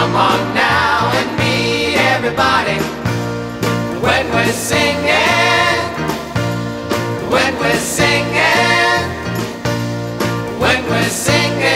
Come on now and meet everybody. When we're singing, when we're singing, when we're singing.